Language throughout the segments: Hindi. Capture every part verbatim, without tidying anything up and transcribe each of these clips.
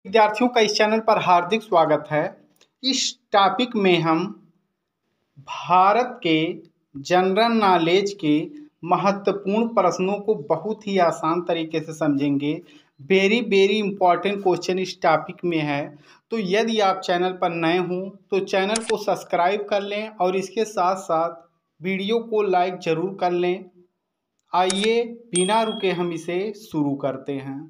विद्यार्थियों का इस चैनल पर हार्दिक स्वागत है। इस टॉपिक में हम भारत के जनरल नॉलेज के महत्वपूर्ण प्रश्नों को बहुत ही आसान तरीके से समझेंगे। वेरी वेरी इंपॉर्टेंट क्वेश्चन इस टॉपिक में है। तो यदि आप चैनल पर नए हों तो चैनल को सब्सक्राइब कर लें और इसके साथ साथ वीडियो को लाइक ज़रूर कर लें। आइए बिना रुके हम इसे शुरू करते हैं।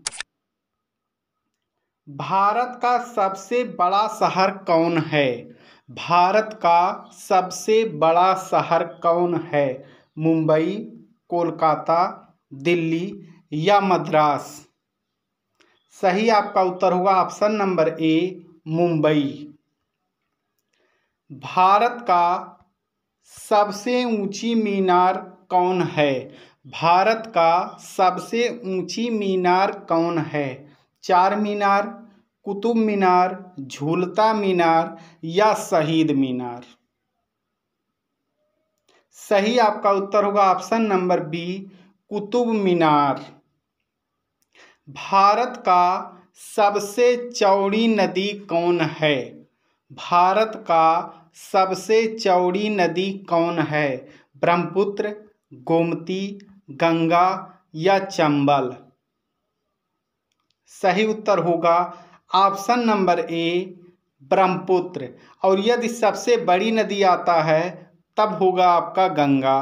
भारत का सबसे बड़ा शहर कौन है? भारत का सबसे बड़ा शहर कौन है? मुंबई, कोलकाता, दिल्ली या मद्रास? सही आपका उत्तर होगा ऑप्शन नंबर ए, मुंबई। भारत का सबसे ऊंची मीनार कौन है? भारत का सबसे ऊंची मीनार कौन है? चार मीनार, कुतुब मीनार, झूलता मीनार या शहीद मीनार? सही आपका उत्तर होगा option number B, Qutub Minar. भारत का सबसे चौड़ी नदी कौन है? भारत का सबसे चौड़ी नदी कौन है? ब्रह्मपुत्र, गोमती, गंगा या चंबल? सही उत्तर होगा ऑप्शन नंबर ए, ब्रह्मपुत्र। और यदि सबसे बड़ी नदी आता है तब होगा आपका गंगा।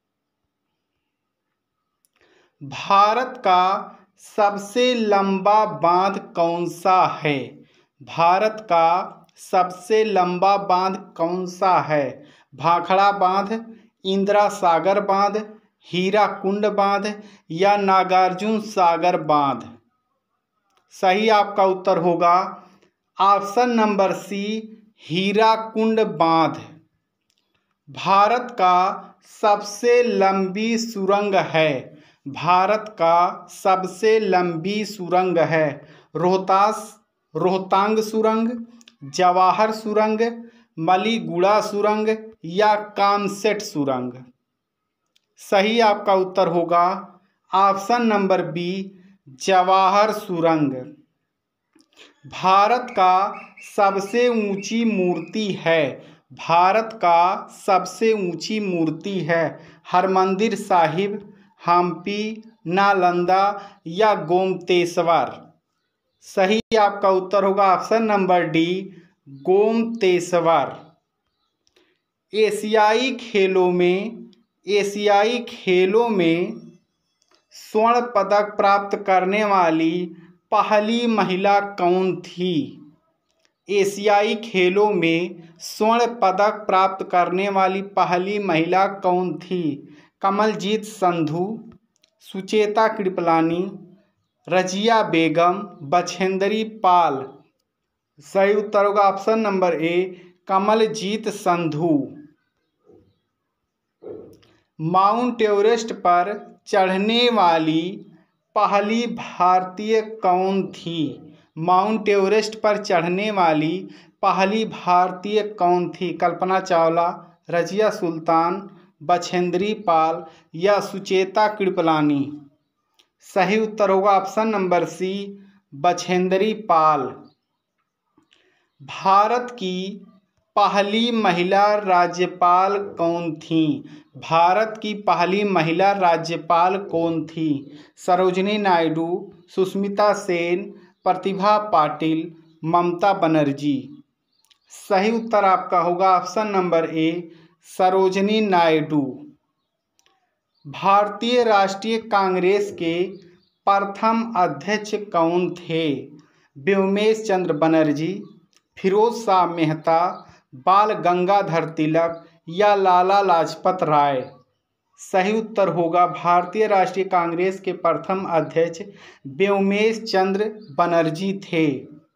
भारत का सबसे लंबा बांध कौन सा है? भारत का सबसे लंबा बांध कौन सा है? भाखड़ा बांध, इंदिरा सागर बांध, हीराकुंड बांध या नागार्जुन सागर बांध? सही आपका उत्तर होगा ऑप्शन नंबर सी, हीराकुंड बांध। भारत का सबसे लंबी सुरंग है? भारत का सबसे लंबी सुरंग है रोहतास रोहतांग सुरंग, जवाहर सुरंग, मलीगुड़ा सुरंग या कामसेट सुरंग? सही आपका उत्तर होगा ऑप्शन नंबर बी, जवाहर सुरंग। भारत का सबसे ऊंची मूर्ति है? भारत का सबसे ऊंची मूर्ति है हरमंदिर साहिब, हम्पी, नालंदा या गोमतेश्वर? सही आपका उत्तर होगा ऑप्शन नंबर डी, गोमतेश्वर। एशियाई खेलों में एशियाई खेलों में स्वर्ण पदक प्राप्त करने वाली पहली महिला कौन थी? एशियाई खेलों में स्वर्ण पदक प्राप्त करने वाली पहली महिला कौन थी? कमलजीत संधू, सुचेता कृपलानी, रजिया बेगम, बछेंद्री पाल? सही उत्तर होगा option number A, Kamaljeet Sandhu. Mount Everest पर चढ़ने वाली पहली भारतीय कौन थी? माउंट एवरेस्ट पर चढ़ने वाली पहली भारतीय कौन थी? कल्पना चावला, रजिया सुल्तान, बछेंद्री पाल या सुचेता कृपलानी? सही उत्तर होगा option number C, Bachendri Pal. भारत की पहली महिला राज्यपाल कौन थी? भारत की पहली महिला राज्यपाल कौन थी? सरोजिनी नायडू, सुष्मिता सेन, प्रतिभा पाटिल, ममता बनर्जी? सही उत्तर आपका होगा option number A, Sarojini Naidu. भारतीय राष्ट्रीय कांग्रेस के प्रथम अध्यक्ष कौन थे? व्योमेश चंद्र बनर्जी, फिरोज शाह मेहता, बाल गंगाधर तिलक या लाला लाजपत राय? सही उत्तर होगा भारतीय राष्ट्रीय कांग्रेस के प्रथम अध्यक्ष व्योमेश चंद्र बनर्जी थे।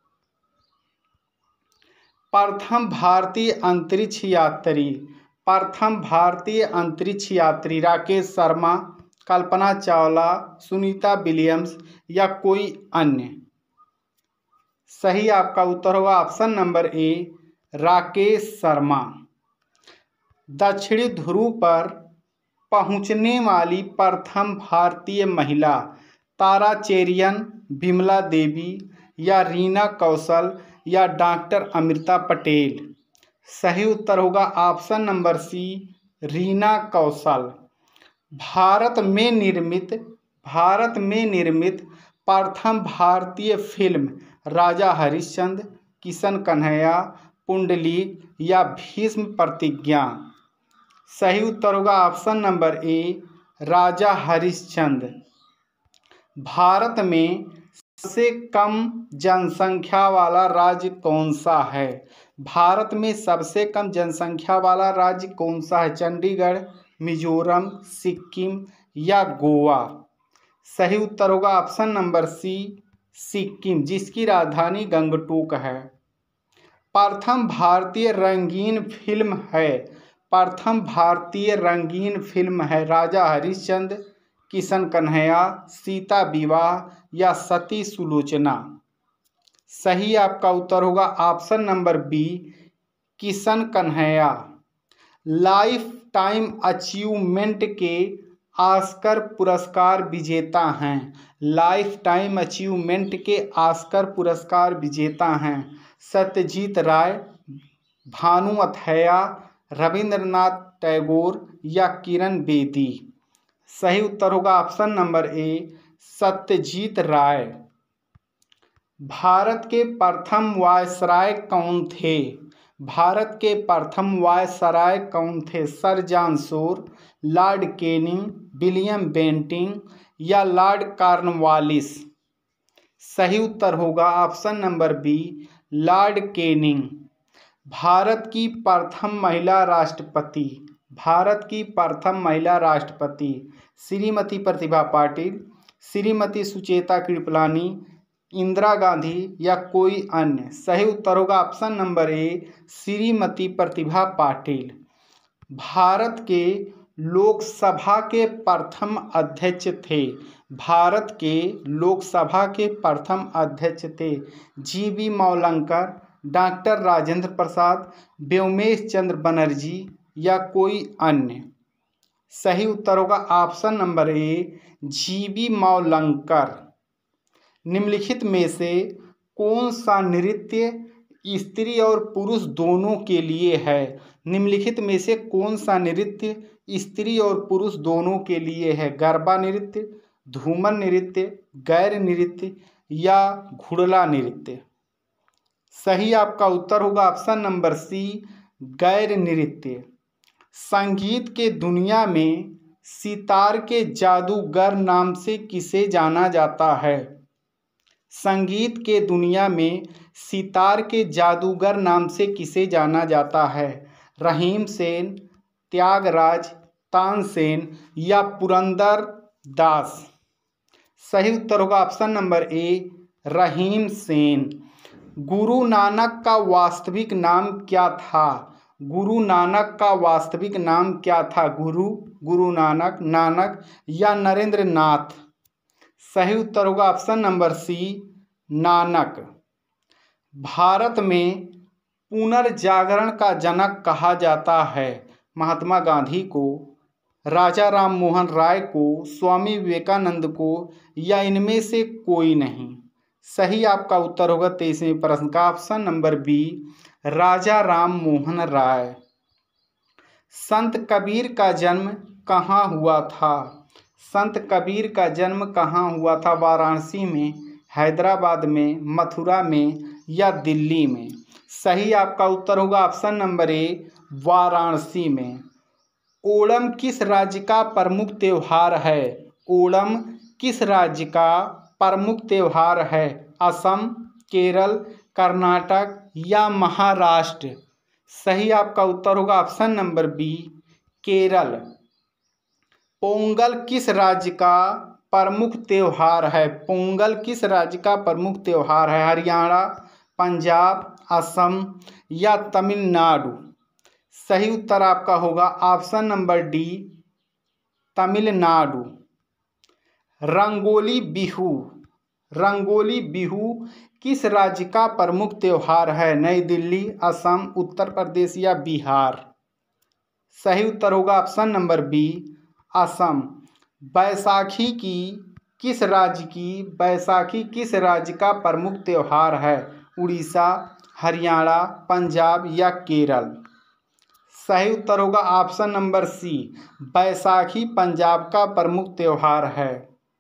प्रथम भारतीय अंतरिक्ष यात्री प्रथम भारतीय अंतरिक्ष यात्री राकेश शर्मा, कल्पना चावला, सुनीता विलियम्स या कोई अन्य? सही आपका उत्तर होगा option number A, Rakesh Sharma. दक्षिणी ध्रुव पर पहुंचने वाली प्रथम भारतीय महिला? तारा चेरियन, विमला देवी या रीना कौशल या डॉक्टर अमृता पटेल। सही उत्तर होगा option number C, Reena Kaushal. भारत में निर्मित भारत में निर्मित प्रथम भारतीय फिल्म राजा हरिश्चंद्र, किशन कन्हैया, पुंडलीक या भीष्म प्रतिज्ञा। सही उत्तर होगा option number A, Raja Harishchandra. भारत में सबसे कम जनसंख्या वाला राज्य कौन सा है? भारत में सबसे कम जनसंख्या वाला राज्य कौन सा है? चंडीगढ़, मिजोरम, सिक्किम या गोवा। सही उत्तर होगा ऑप्शन नंबर सी, सिक्किम, जिसकी राजधानी गंगटोक है। प्रथम भारतीय रंगीन फिल्म है प्रथम भारतीय रंगीन फिल्म है राजा हरिश्चंद्र, किशन कन्हैया, सीता विवाह या सती सुलोचना। सही आपका उत्तर होगा option number B, Kishan Kanhaiya. Lifetime achievement के ऑस्कर पुरस्कार विजेता हैं। लाइफ टाइम अचीवमेंट के ऑस्कर पुरस्कार विजेता हैं सत्यजीत राय, भानु अथैया, रविंद्रनाथ टैगोर या किरण बेदी। सही उत्तर होगा option number A, Satyajit Ray. भारत के प्रथम वायसराय कौन थे? भारत के प्रथम वायसराय कौन थे? Sir John Shore, lord Canning, William Bentinck या लॉर्ड कॉर्नवालिस। सही उत्तर होगा option number B, lord Canning. भारत की प्रथम महिला राष्ट्रपति भारत की प्रथम महिला राष्ट्रपति श्रीमती प्रतिभा पाटिल, श्रीमती सुचेता कृपलानी, इंदिरा गांधी या कोई अन्य। सही उत्तर होगा option number A, Shrimati Pratibha Patil. भारत के लोकसभा के प्रथम अध्यक्ष थे भारत के लोकसभा के प्रथम अध्यक्ष थे G B Mavalankar, doctor Rajendra Prasad, Vyomesh Chandra Banerjee या कोई अन्य। सही उत्तर होगा option number A, G B Mavalankar. निम्नलिखित में से कौन सा नृत्य स्त्री और पुरुष दोनों के लिए है? निम्नलिखित में से कौन सा नृत्य स्त्री और पुरुष दोनों के लिए है? गरबा नृत्य, धूमर नृत्य, गैर नृत्य या घुड़ला नृत्य। सही आपका उत्तर होगा ऑप्शन नंबर सी, गैर नृत्य। संगीत के दुनिया में सितार के जादूगर नाम से किसे जाना जाता है? संगीत के दुनिया में सितार के जादूगर नाम से किसे जाना जाता है? रहीम सेन, त्यागराज, तानसेन या पुरंदर दास। सही उत्तर होगा option number A, Rahim Sen. Guru Nanak का वास्तविक नाम क्या था? गुरु नानक का वास्तविक नाम क्या था? गुरु, गुरु नानक, नानक या नरेंद्र नाथ। सही उत्तर होगा ऑप्शन नंबर सी, नानक। भारत में पुनर्जागरण का जनक कहा जाता है? महात्मा गांधी को, राजा राम मोहन राय को, स्वामी विवेकानंद को या इनमें से कोई नहीं। सही आपका उत्तर होगा तेईसवें प्रश्न का option number B, Raja Ram Mohan Roy. Sant Kabir का जन्म कहाँ हुआ था? संत कबीर का जन्म कहाँ हुआ था? वाराणसी में, हैदराबाद में, मथुरा में या दिल्ली में। सही आपका उत्तर होगा ऑप्शन नंबर ए, वाराणसी में। ओणम किस राज्य का प्रमुख त्योहार है? ओणम किस राज्य का प्रमुख त्योहार है? असम, केरल, कर्नाटक या महाराष्ट्र। सही आपका उत्तर होगा option number B, Kerala. Pongal किस राज्य का प्रमुख त्योहार है? पोंगल किस राज्य का प्रमुख त्योहार है? हरियाणा, पंजाब, असम या तमिलनाडु। सही उत्तर आपका होगा option number D, Tamil Nadu. Rongali Bihu Rongali Bihu किस राज्य का प्रमुख त्योहार है? नई दिल्ली, असम, उत्तर प्रदेश या बिहार। सही उत्तर होगा option number B, Assam. Baisakhi की किस राज्य की बैसाखी किस राज्य का प्रमुख त्योहार है? उड़ीसा, हरियाणा, पंजाब या केरल? सही उत्तर होगा option number C, Baisakhi Punjab का प्रमुख त्योहार है।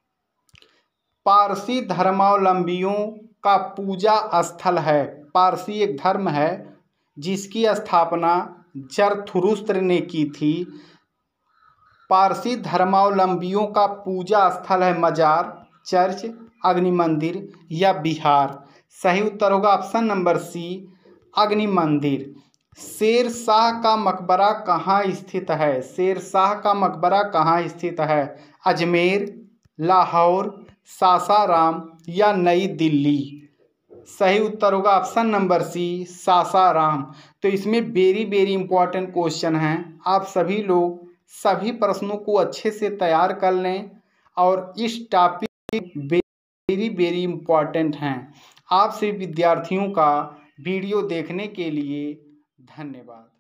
पारसी धर्मावलंबियों का पूजा स्थल है। पारसी एक धर्म है जिसकी स्थापना जरथुरुस्त्र ने की थी। पारसी धर्मावलंबियों का पूजा स्थल है मजार, चर्च, अग्नि मंदिर या विहार? सही उत्तर होगा ऑप्शन नंबर सी, अग्नि मंदिर। शेर शाह का मकबरा कहाँ स्थित है? शेर शाह का मकबरा कहाँ स्थित है? अजमेर, लाहौर, सासाराम या नई दिल्ली? सही उत्तर होगा ऑप्शन नंबर सी, सासाराम। तो इसमें वेरी वेरी इंपॉर्टेंट क्वेश्चन हैं। आप सभी लोग सभी प्रश्नों को अच्छे से तैयार कर लें और इस टॉपिक वेरी वेरी इंपॉर्टेंट हैं। आप सभी विद्यार्थियों का वीडियो देखने के लिए धन्यवाद।